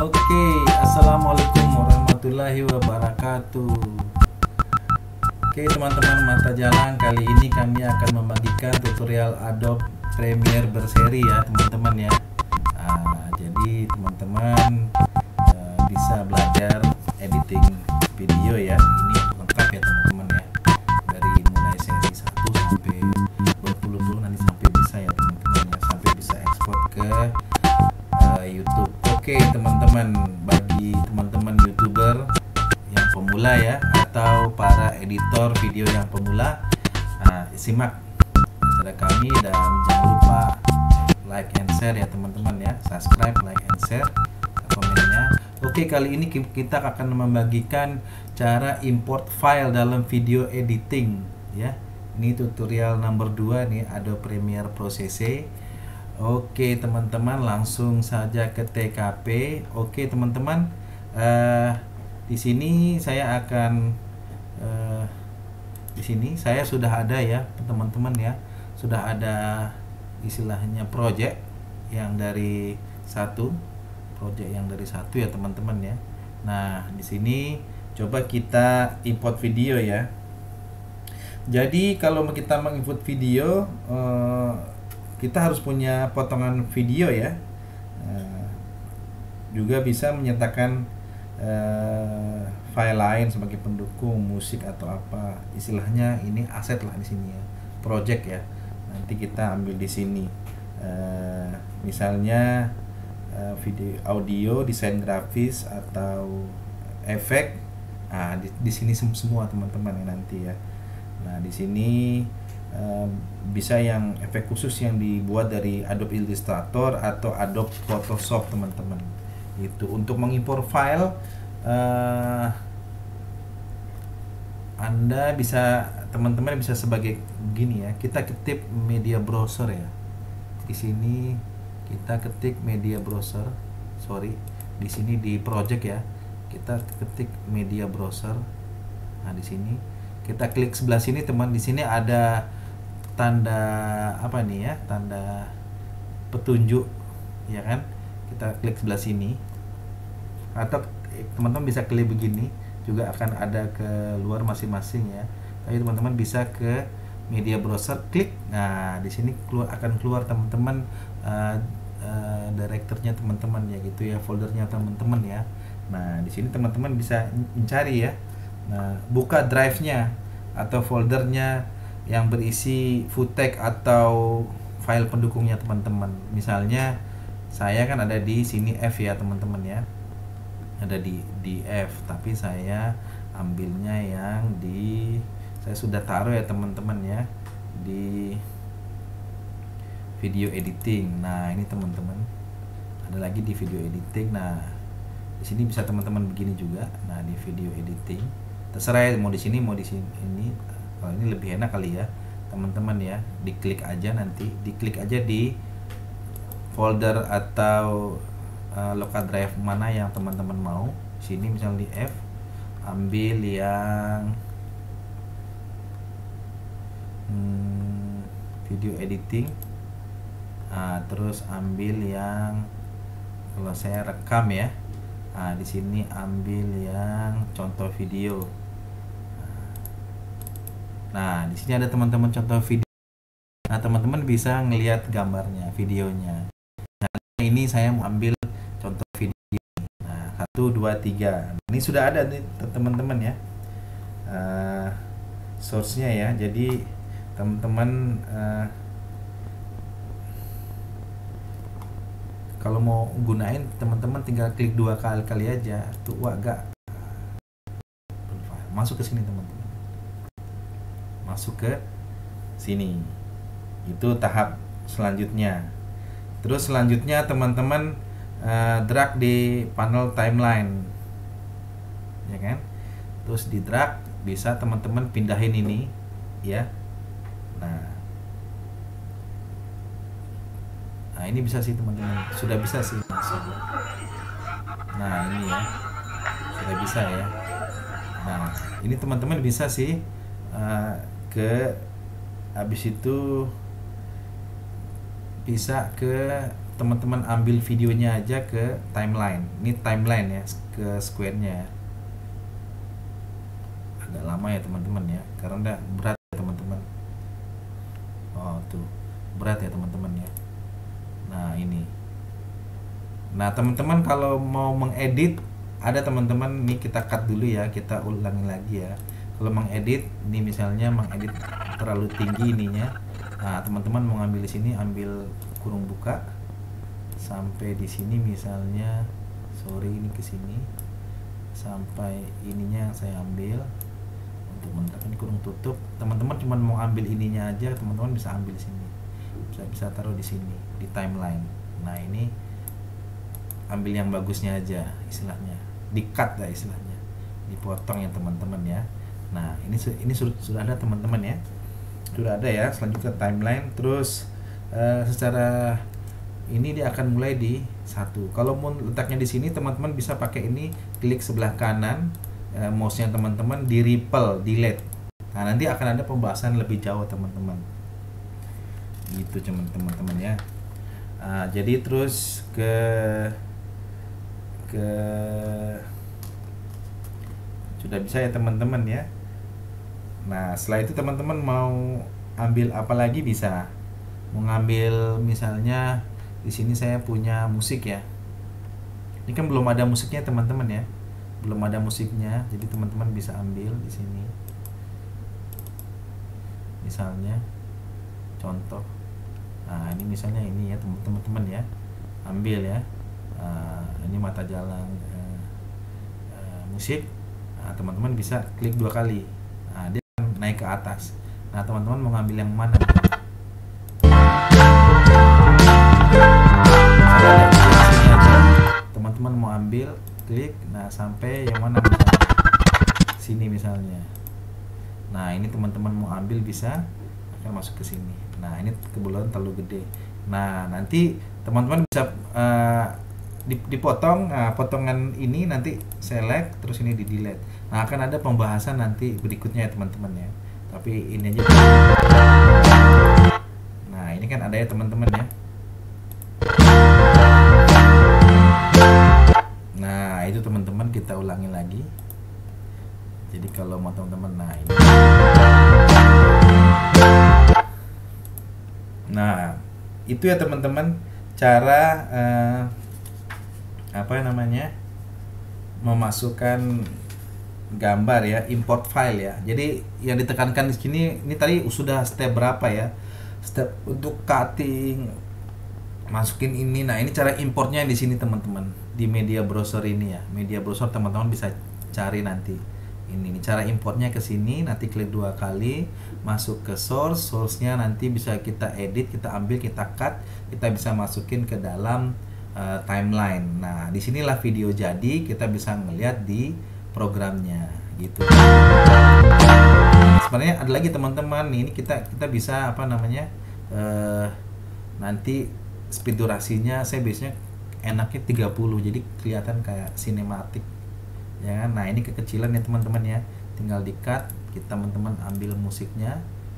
Oke, assalamualaikum warahmatullahi wabarakatuh. Oke teman-teman mata jalan, kali ini kami akan membagikan tutorial Adobe Premiere berseri ya teman-teman ya. Jadi teman-teman bisa belajar editing video ya. Ini lengkap ya teman-teman ya. Dari mulai seri 1 sampai berpuluh-puluh, nanti sampai bisa ya teman-teman ya, sampai bisa ekspor ke YouTube. Oke teman-teman, bagi teman-teman YouTuber yang pemula ya, atau para editor video yang pemula, simak acara kami dan jangan lupa like and share ya teman-teman ya, subscribe, like and share, komennya. Oke, kali ini kita akan membagikan cara import file dalam video editing ya. Ini tutorial nomor 2 nih, Adobe Premiere Pro CC. Oke teman-teman, langsung saja ke TKP. Oke teman-teman, di sini saya akan di sini saya sudah ada ya teman-teman ya, sudah ada istilahnya project yang dari satu ya teman-teman ya. Nah di sini coba kita import video ya. Jadi kalau kita mengimport video, kita harus punya potongan video ya. Juga bisa menyertakan file lain sebagai pendukung musik atau apa, istilahnya ini aset lah di sini ya, project ya. Nanti kita ambil di sini, misalnya video, audio, desain grafis atau efek. Di sini semua teman-teman ya nanti ya. Nah di sini bisa yang efek khusus yang dibuat dari Adobe Illustrator atau Adobe Photoshop teman-teman. Itu untuk mengimpor file, Anda bisa, teman-teman bisa sebagai begini ya. Kita ketik media browser ya. Di sini kita ketik media browser. Di sini di project ya. Kita ketik media browser. Nah, di sini kita klik sebelah sini teman. Di sini ada tanda apa nih ya, tanda petunjuk ya kan, kita klik sebelah sini, atau teman-teman bisa klik begini juga akan ada keluar masing-masing ya. Tapi teman-teman bisa ke media browser, klik. Nah di sini akan keluar teman-teman direkturnya teman-teman ya gitu ya, foldernya teman-teman ya. Nah di sini teman-teman bisa mencari ya. Nah buka drive-nya atau foldernya yang berisi footage atau file pendukungnya teman-teman. Misalnya saya kan ada di sini F ya teman-teman ya, ada di F, tapi saya ambilnya yang saya sudah taruh ya teman-teman ya, di video editing. Nah ini teman-teman, ada lagi di video editing. Nah di sini bisa teman-teman begini juga. Nah di video editing terserah ya, mau di sini mau di sini. Kalau ini lebih enak kali ya teman-teman ya, diklik aja, nanti diklik aja di folder atau local drive mana yang teman-teman mau. Sini misalnya di F, ambil yang video editing. Terus ambil yang, kalau saya rekam ya, di sini ambil yang contoh video. Nah, di sini ada teman-teman contoh video. Nah, teman-teman bisa ngelihat gambarnya, videonya. Nah, ini saya mau ambil contoh video. Nah, 1, 2, 3. Ini sudah ada nih teman-teman ya. Source-nya ya. Jadi teman-teman kalau mau gunain, teman-teman tinggal klik 2 kali aja. Tuh agak masuk ke sini teman-teman. Masuk ke sini, itu tahap selanjutnya. Terus selanjutnya teman-teman drag di panel timeline ya kan, terus di drag, bisa teman-teman pindahin ini ya. Nah ini bisa sih teman-teman, sudah bisa sih masuk. Nah ini ya, sudah bisa ya. Nah ini teman-teman bisa sih habis itu bisa ke teman-teman ambil videonya aja ke timeline. Ini timeline ya, ke square-nya. Agak lama ya teman-teman ya, karena udah berat ya teman-teman. Oh tuh, berat ya teman-teman ya. Nah ini. Nah teman-teman kalau mau mengedit, ada teman-teman, nih kita cut dulu ya, kita ulangi lagi ya. Kalau mengedit, ini misalnya mengedit terlalu tinggi ininya. Nah teman-teman mau ngambil di sini, ambil kurung buka sampai di sini misalnya, sorry ini ke sini sampai ininya saya ambil. Untuk menetapkan kurung tutup, teman-teman cuma mau ambil ininya aja, teman-teman bisa ambil di sini, bisa taruh di sini di timeline. Nah ini ambil yang bagusnya aja, istilahnya di cut lah, istilahnya dipotong ya teman-teman ya. Nah ini sudah ada teman-teman ya, sudah ada ya. Selanjutnya timeline, terus secara ini dia akan mulai di satu. Kalau mau letaknya di sini, teman-teman bisa pakai ini, klik sebelah kanan mouse-nya teman-teman di ripple delete. Nah nanti akan ada pembahasan lebih jauh teman-teman, gitu teman-teman ya. Jadi terus ke sudah bisa ya teman-teman ya. Nah setelah itu teman-teman mau ambil apa lagi bisa. Mau ngambil misalnya di sini saya punya musik ya. Ini kan belum ada musiknya teman-teman ya, belum ada musiknya. Jadi teman-teman bisa ambil di sini. Misalnya contoh. Nah ini misalnya ini ya teman-teman ya, ambil ya. Ini mata jalan musik. Nah, teman-teman bisa klik 2 kali. Nah, dia akan naik ke atas. Nah, teman-teman mau ngambil yang mana? Teman-teman mau ambil, klik. Nah, sampai yang mana misalnya? Sini misalnya. Nah, ini teman-teman mau ambil bisa akan masuk ke sini. Nah, ini kebetulan terlalu gede. Nah, nanti teman-teman bisa dipotong. Nah, potongan ini nanti select, terus ini di delete. Nah akan ada pembahasan nanti berikutnya ya teman-teman ya, tapi ini aja. Nah ini kan ada ya teman-teman ya. Nah itu teman-teman, kita ulangi lagi. Jadi kalau mau teman-teman, nah ini. Nah itu ya teman-teman, cara apa namanya, memasukkan gambar ya, import file ya. Jadi yang ditekankan di sini, ini tadi sudah step berapa ya, step untuk cutting, masukin ini. Nah ini cara importnya di sini teman-teman, di media browser ini ya, media browser teman-teman bisa cari nanti. Ini cara importnya ke sini, nanti klik 2 kali, masuk ke source-nya, nanti bisa kita edit, kita ambil, kita cut, kita bisa masukin ke dalam timeline. Nah disinilah video jadi, kita bisa ngelihat di programnya gitu. Sebenarnya ada lagi teman-teman, ini kita bisa apa namanya, nanti speed durasinya saya biasanya enaknya 30, jadi kelihatan kayak sinematik ya kan. Nah ini kekecilan ya teman-teman ya, tinggal di cut, kita teman-teman ambil musiknya,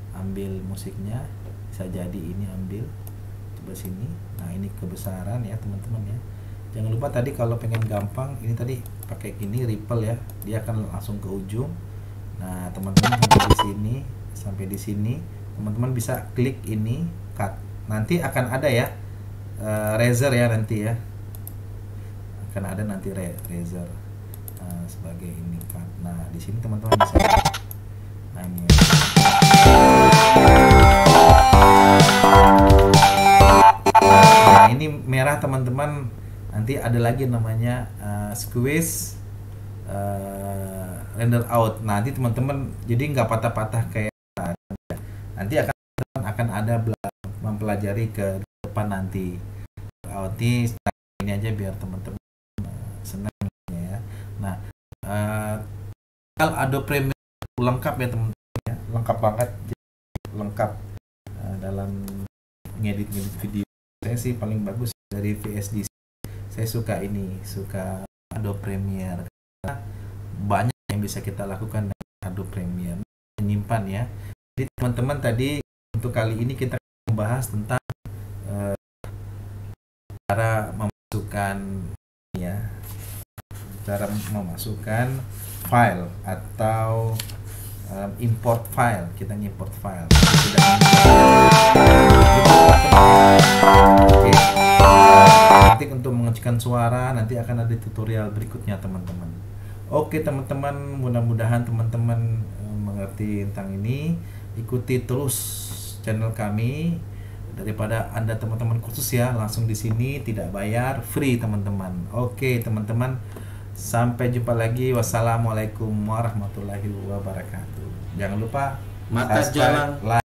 bisa jadi ini ambil, coba sini. Nah ini kebesaran ya teman-teman ya. Jangan lupa tadi kalau pengen gampang, ini tadi pakai ini ripple ya, dia akan langsung ke ujung. Nah teman-teman sampai di sini teman-teman bisa klik ini cut. Nanti akan ada ya razor ya, nanti ya akan ada nanti razor sebagai ini cut. Nah di sini teman-teman bisa, nah ini ya. Nah ini merah teman-teman, nanti ada lagi namanya squeeze render out. Nanti teman-teman jadi nggak patah-patah kayak nanti akan ada mempelajari ke depan nanti. Ini aja biar teman-teman senang ya. Nah Adobe Premiere lengkap ya teman-teman ya, lengkap banget, lengkap dalam ngedit video. Saya sih paling bagus dari VSD. Saya suka Adobe Premiere karena banyak yang bisa kita lakukan dengan Adobe Premiere, menyimpan ya. Jadi teman-teman, tadi untuk kali ini kita membahas tentang memasukkan ya, cara memasukkan file atau import file. Kita import file. Oke. Nanti untuk mengecekkan suara nanti akan ada tutorial berikutnya teman-teman. Oke teman-teman, mudah-mudahan teman-teman mengerti tentang ini. Ikuti terus channel kami, daripada Anda teman-teman kursus ya langsung di sini tidak bayar, free teman-teman. Oke teman-teman, sampai jumpa lagi. Wassalamualaikum warahmatullahi wabarakatuh. Jangan lupa Mata Jalan. like